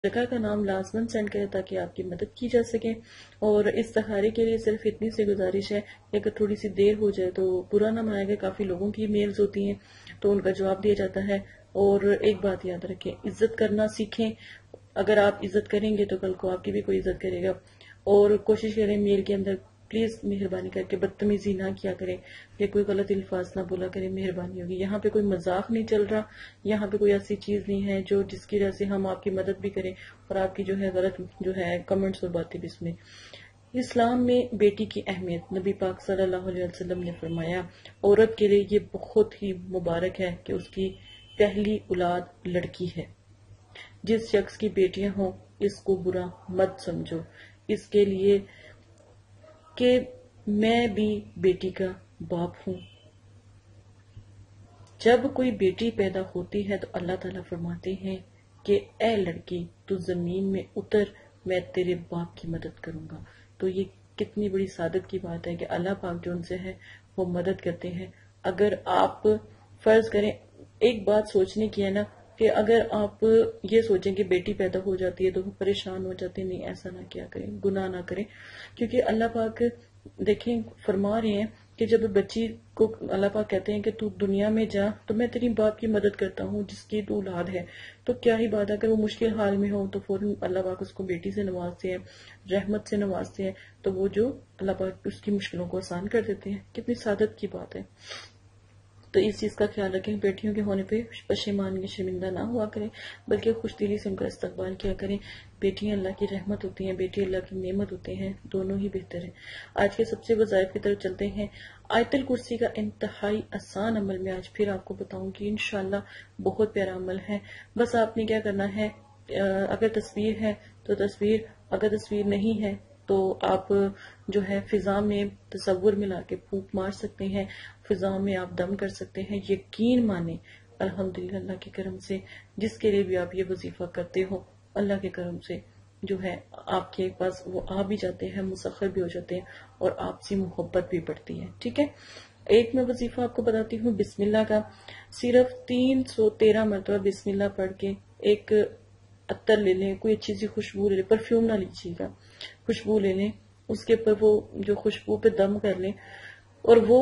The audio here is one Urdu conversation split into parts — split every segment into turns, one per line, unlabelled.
جگہ کا نام لازمن سینڈ کریں تاکہ آپ کی مدد کی جا سکے. اور استخارے کے لیے صرف اتنی سی گزارش ہے کہ اگر تھوڑی سی دیر ہو جائے تو برا نہ منائے گا. کافی لوگوں کی میلز ہوتی ہیں تو ان کا جواب دیا جاتا ہے. اور ایک بات یاد رکھیں، عزت کرنا سیکھیں. اگر آپ عزت کریں گے تو کل کو آپ کی بھی کوئی عزت کرے گا. اور کوشش کریں میل کے اندر پلیز مہربانی کر کے بدتمیزی نہ کیا کریں یا کوئی غلط الفاظ نہ بولا کریں، مہربانی ہوگی. یہاں پہ کوئی مذاق نہیں چل رہا، یہاں پہ کوئی ایسی چیز نہیں ہے جس کی وجہ سے ہم آپ کی مدد بھی کریں اور آپ کی جو ہے غلط جو ہے کمنٹس اور باتیں بھی سنیں. اسلام میں بیٹی کی اہمیت نبی پاک صلی اللہ علیہ وسلم نے فرمایا عورت کے لیے یہ بہت ہی مبارک ہے کہ اس کی پہلی اولاد لڑکی ہے. جس شخص کی بیٹیاں ہوں اس کو برا مت سمجھو، اس کے لیے کہ میں بھی بیٹی کا باپ ہوں. جب کوئی بیٹی پیدا ہوتی ہے تو اللہ تعالیٰ فرماتے ہیں کہ اے لڑکی تو زمین میں اتر، میں تیرے باپ کی مدد کروں گا. تو یہ کتنی بڑی سعادت کی بات ہے کہ اللہ پاک جو ان سے ہے وہ مدد کرتے ہیں. اگر آپ فرض کریں، ایک بات سوچنے کی ہے نا کہ اگر آپ یہ سوچیں کہ بیٹی پیدا ہو جاتی ہے تو وہ پریشان ہو جاتے ہیں، نہیں ایسا نہ کیا کریں، گناہ نہ کریں. کیونکہ اللہ پاک دیکھیں فرما رہے ہیں کہ جب بچی کو اللہ پاک کہتے ہیں کہ تو دنیا میں جا تو میں تیری باپ کی مدد کرتا ہوں جس کی تو اولاد ہے. تو کیا ہی بات ہے، اگر وہ مشکل حال میں ہو تو فوراً اللہ پاک اس کو بیٹی سے نوازتے ہیں، رحمت سے نوازتے ہیں. تو وہ جو اللہ پاک اس کی مشکلوں کو آسان کر دیتے ہیں. کتنی سعادت کی بات ہے. تو اس چیز کا خیال رکھیں، بیٹیوں کے ہونے پہ پشیمانگی شرمندہ نہ ہوا کریں بلکہ خوش دلی سے ان کا استقبال کیا کریں. بیٹیاں اللہ کی رحمت ہوتی ہیں، بیٹی اللہ کی نعمت ہوتے ہیں، دونوں ہی بہتر ہیں. آج کے سب سے وظائف کی طرف چلتے ہیں. آیت الکرسی کا انتہائی آسان عمل میں آج پھر آپ کو بتاؤں گی، انشاءاللہ بہت پیارا عمل ہے. بس آپ نے کیا کرنا ہے، اگر تصویر ہے تو تصویر، اگر تصویر نہیں ہے تو آپ جو ہے فضا میں تصور میں لا کے پھونک مار سکتے ہیں، فضا میں آپ دم کر سکتے ہیں. یقین مانیں الحمدللہ اللہ کے کرم سے جس کے لیے بھی آپ یہ وظیفہ کرتے ہو، اللہ کے کرم سے جو ہے آپ کے پاس وہ آ بھی جاتے ہیں، مسخر بھی ہو جاتے ہیں اور آپ سے محبت بھی بڑھتی ہے. ٹھیک ہے، ایک میں وظیفہ آپ کو بتاتی ہوں بسم اللہ کا. صرف 313 مرتبہ بسم اللہ پڑھ کے ایک عطر لے لیں، کوئی اچھی سی خوشبو لے لیں، پرفیوم نہ لیجیے گا، خوشبو لے لیں، اس کے اوپر وہ جو خوشبو پہ دم کر لیں اور وہ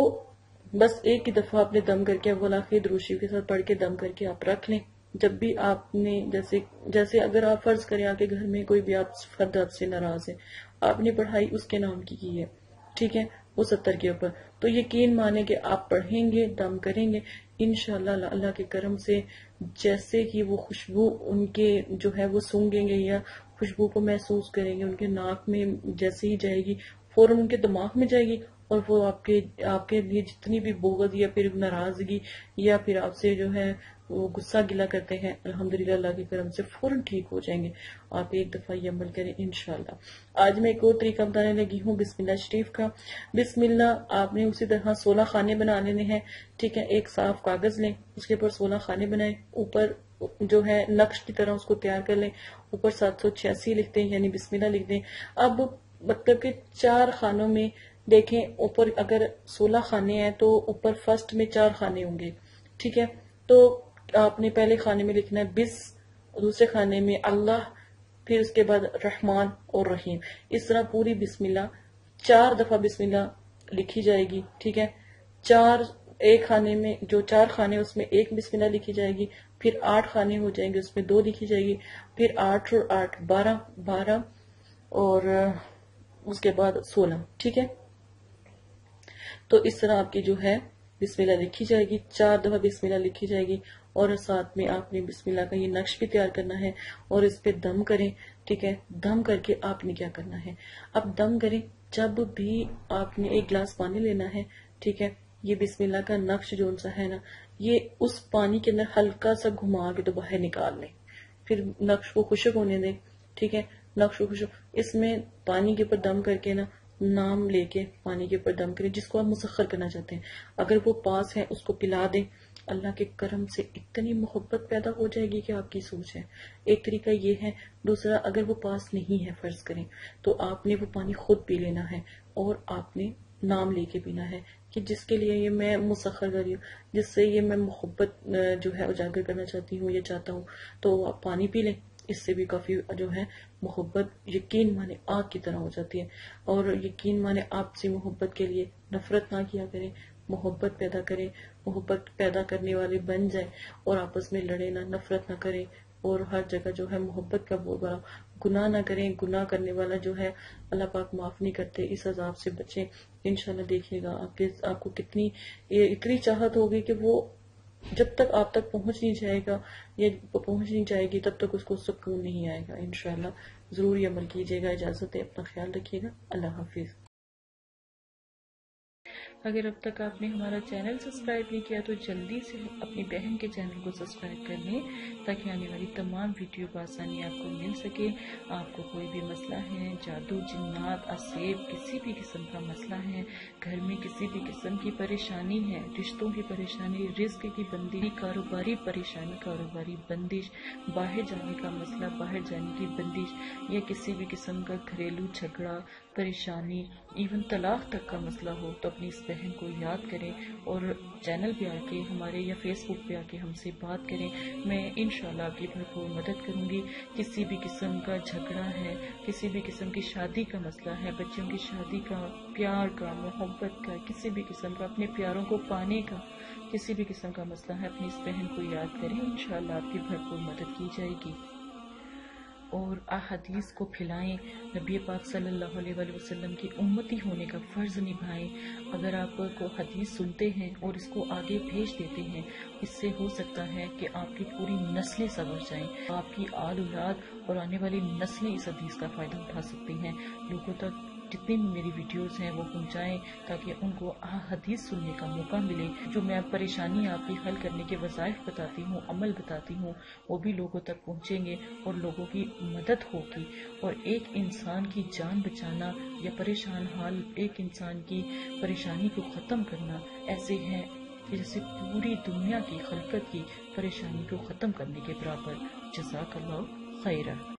بس ایک ہی دفعہ آپ نے دم کر کے ولاخی دروشی کے ساتھ پڑھ کے دم کر کے آپ رکھ لیں. جب بھی آپ نے جیسے اگر آپ فرض کریں آپ کے گھر میں کوئی بھی آپ فرد آپ سے ناراض ہے، آپ نے پڑھائی اس کے نام کی ہے، ٹھیک ہے، اس عطر کے اوپر، تو یقین مانیں کہ آپ پڑھیں گے، دم کریں گے، انشاءاللہ اللہ کے کرم سے جیسے ہی وہ خوشبو ان کے جو ہے وہ سونگیں گے یا خوشبو کو محسوس کریں گے، ان کے ناک میں جیسے ہی جائے گی فوراً ان کے دماغ میں جائے گی اور وہ آپ کے لیے جتنی بھی بغض یا پھر ناراضگی یا پھر آپ سے جو ہے وہ غصہ گلا کرتے ہیں، الحمدللہ اللہ کے کرم سے فوراً ٹھیک ہو جائیں گے. آپ ایک دفعہ یہ عمل کریں انشاءاللہ. آج میں ایک اور طریقہ بتانے لگی ہوں بسم اللہ شریف کا. بسم اللہ آپ نے اسی طرح 16 خانے بنا لینے ہیں. ٹھیک ہے، ایک صاف کاغذ لیں، اس کے اوپر 16 خانے بنائیں، اوپر جو ہے نقش کی طرح اس کو تیار کر لیں، اوپر 786 لکھ دیں یعنی بسم اللہ لکھ دیں. اب مطلب کہ 4 خانوں میں دیکھیں، اوپر اگر 16 خانے ہیں تو اوپر فرسٹ میں 4 خانے ہوں گے. ٹھیک ہے، تو آپ نے پہلے خانے میں لکھنا ہے بس، دوسرے خانے میں اللہ، پھر اس کے بعد رحمان اور رحیم. اس طرح پوری بسم اللہ 4 دفعہ بسم اللہ لکھی جائے گی. ٹھیک ہے، ایک خانے میں جو 4 خانے اس میں ایک بسم اللہ لکھی جائے گی، پھر 8 خانے ہو جائیں گے اس میں 2 لکھی جائے گی، پھر 8 اور 8 12 اور اس کے بعد 16. ٹھیک ہے، تو اس طرح آپ کی جو ہے بسم اللہ لکھی جائے گی، 4 دفعہ بسم اللہ لکھی جائے گی اور ساتھ میں آپ نے بسم اللہ کا یہ نقش بھی تیار کرنا ہے اور اس پہ دم کریں. ٹھیک ہے، دم کر کے آپ نے کیا کرنا ہے، اب دم کریں جب بھی آپ نے ایک گلاس پانی لینا ہے. ٹھیک ہے، یہ بسم اللہ کا نقش جو سا ہے نا، یہ اس پانی کے اندر ہلکا سا گھما کے تو باہر نکال لیں، پھر نقش کو خشک ہونے دیں. ٹھیک ہے، نقش کو خشک، اس میں پانی کے اوپر دم کر کے نا نام لے کے پانی کے اوپر دم کریں جس کو آپ مسخر کرنا چاہتے ہیں. اگر وہ پاس ہے اس کو پلا دیں، اللہ کے کرم سے اتنی محبت پیدا ہو جائے گی کہ آپ کی سوچ ہے. ایک طریقہ یہ ہے. دوسرا، اگر وہ پاس نہیں ہے فرض کریں تو آپ نے وہ پانی خود پی لینا ہے اور آپ نے نام لے کے پینا ہے کہ جس کے لیے یہ میں مسخر کر رہی ہوں، جس سے یہ میں محبت جو ہے اجاگر کرنا چاہتی ہوں یا چاہتا ہوں، تو آپ پانی پی لیں. اس سے بھی کافی جو ہے محبت یقین مانے آگ کی طرح ہو جاتی ہے. اور یقین مانے آپسی محبت کے لیے نفرت نہ کیا کریں، محبت پیدا کریں، محبت پیدا کرنے والے بن جائیں اور آپس میں لڑے نہ، نفرت نہ کریں، اور ہر جگہ جو ہے محبت کا بولا، گناہ نہ کریں. گناہ کرنے والا جو ہے اللہ پاک معاف نہیں کرتے. اس عذاب سے بچیں. انشاءاللہ دیکھیے گا آپ کو اتنی چاہت ہوگی کہ وہ جب تک آپ تک پہنچ نہیں جائے گا یا پہنچ نہیں جائے گی تب تک اس کو سکون نہیں آئے گا. انشاءاللہ ضرور یہ عمل کیجیے گا. اجازت ہے، اپنا خیال رکھیے گا. اللہ حافظ. اگر اب تک آپ نے ہمارا چینل سبسکرائب نہیں کیا تو جلدی سے اپنی بہن کے چینل کو سبسکرائب کر لیں تاکہ آنے والی تمام ویڈیو بآسانی آپ کو مل سکے. آپ کو کوئی بھی مسئلہ ہے، جادو، جنات، اسیب، کسی بھی قسم کا مسئلہ ہے، گھر میں کسی بھی قسم کی پریشانی ہے، رشتوں کی پریشانی، رزق کی بندی، کاروباری پریشانی، کاروباری بندش، باہر جانے کا مسئلہ، باہر جانے کی بندش، یا کسی بھی قسم کا گھریلو جھگڑا، پریشانی، ایون طلاق تک کا مسئلہ ہو تو اپنی اس بہن کو یاد کریں اور چینل پہ آ کے ہمارے یا فیس بک پہ آ کے ہم سے بات کریں. میں انشاءاللہ آپ کی بھرپور مدد کروں گی. کسی بھی قسم کا جھگڑا ہے، کسی بھی قسم کی شادی کا مسئلہ ہے، بچوں کی شادی کا، پیار کا، محبت کا، کسی بھی قسم کا اپنے پیاروں کو پانے کا کسی بھی قسم کا مسئلہ ہے، اپنی اس بہن کو یاد کریں. انشاءاللہ آپ کی بھرپور مدد کی جائے گی. اور احادیث کو پھیلائیں، نبی پاک صلی اللہ علیہ وآلہ وسلم کی امتی ہونے کا فرض نبھائیں. اگر آپ کو حدیث سنتے ہیں اور اس کو آگے بھیج دیتے ہیں، اس سے ہو سکتا ہے کہ آپ کی پوری نسلیں سنور جائیں، آپ کی آل اولاد اور آنے والی نسلیں اس حدیث کا فائدہ اٹھا سکتی ہیں. لوگوں تک جتنی بھی میری ویڈیوز ہیں وہ پہنچائیں تاکہ ان کو حدیث سننے کا موقع ملے. جو میں پریشانی آپ کی حل کرنے کے وظائف بتاتی ہوں، عمل بتاتی ہوں، وہ بھی لوگوں تک پہنچیں گے اور لوگوں کی مدد ہوگی. اور ایک انسان کی جان بچانا یا پریشان حال ایک انسان کی پریشانی کو ختم کرنا ایسے ہے کہ جیسے پوری دنیا کی خلقت کی پریشانی کو ختم کرنے کے برابر. جزاک اللہ خیرہ.